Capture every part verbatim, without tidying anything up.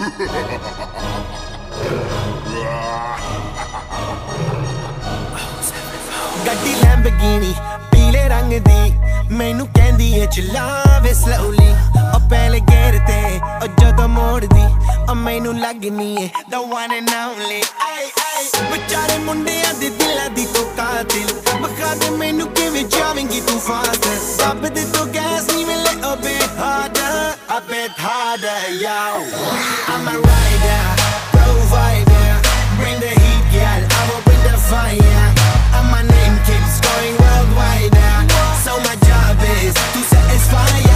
ਗੱਡੀ ਲੈਂਬਗੀਨੀ ਪੀਲੇ ਰੰਗ ਦੀ ਮੈਨੂੰ ਕਹਿੰਦੀ ਏ ਚਲਾਵੇ slowly ਉਹ ਪਹਿਲੇ ਗੇਰ ਤੇ ਉਹ ਜਦੋਂ ਮੋੜਦੀ ਉਹ ਮੈਨੂੰ ਲੱਗਨੀ ਏ the one and only ਆਏ ਆਏ ਵਿਚਾਰੇ ਮੁੰਡਿਆਂ ਦੇ ਦਿਲਾਂ ਦੀ ਤੂੰ ਕਾਤਿਲ ਬਖਾ ਦੇ ਮੈਨੂੰ ਕਿਵੇਂ ਜਾਵੇਂਗੀ ਤੂੰ ਫਾਸਟ ਦੱਬ ਦੇ ਤੂੰ ਗੈਸ ਨਹੀਂ ਮਿਲੇ a bit harder a bit harder yo I'm a rider provider bring the heat girl I will bring the fire and my name keeps going worldwide so my job is to satisfy ya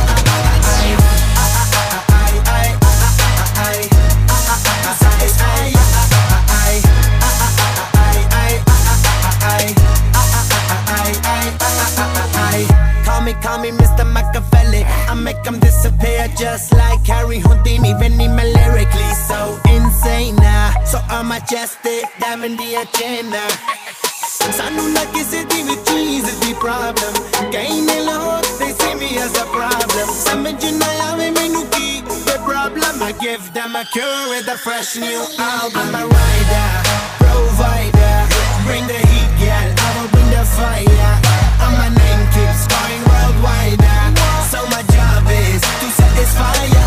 Call me Mister Machiavelli I make them disappear just like Harry Houdini when I'm lyrically so insane now so I'm majestic diamond the agenda Sanu na kisi di vi cheese di problem Kaine log they see me as a problem Samajh na aave mainu ki the problem I give them a cure with a fresh new album I'm a rider provider bring the heat girl I will bring the fire and my name keeps going worldwide so my job is to satisfy ya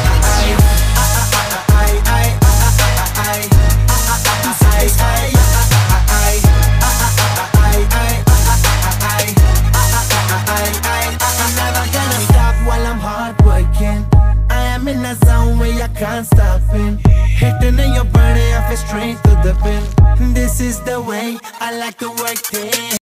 I'm never gonna stop while I'm hard working I am in a zone where I can't stop in hitting in your body I feel straight to the pin this is the way I like to work it